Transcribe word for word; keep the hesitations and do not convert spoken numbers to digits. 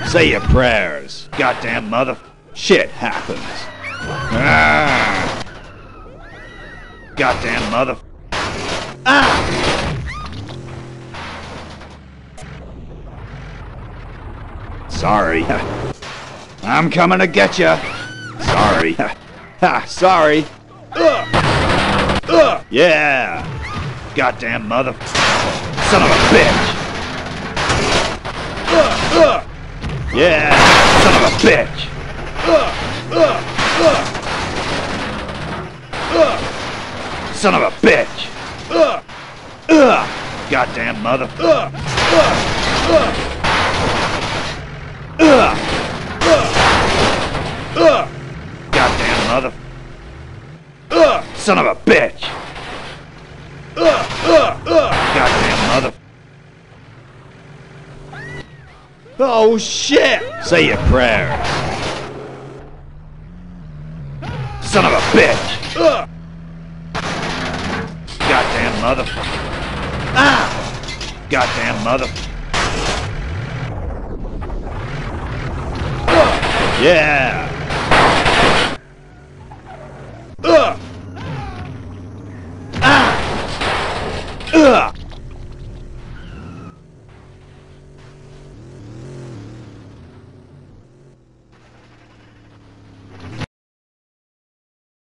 Say your prayers. Goddamn mother... Shit happens. Ah. Goddamn mother... Ah! Sorry. I'm coming to get ya. Sorry. Ha, sorry. Ugh. Ugh. Yeah. Goddamn mother... Son of a bitch. Ugh. Ugh. Yeah. Son of a bitch. Ugh. Ugh. Ugh. Ugh. Son of a bitch. Ugh. Ugh. Goddamn mother... Ugh. Ugh. Ugh. Ugh. Ugh. Ugh. Goddamn mother... Ugh. Son of a bitch. Ugh. Ugh. Ugh. Goddamn mother... Oh shit! Say your prayers. Son of a bitch. Ugh. Goddamn mother... Ah! Goddamn mother... Ugh. Yeah!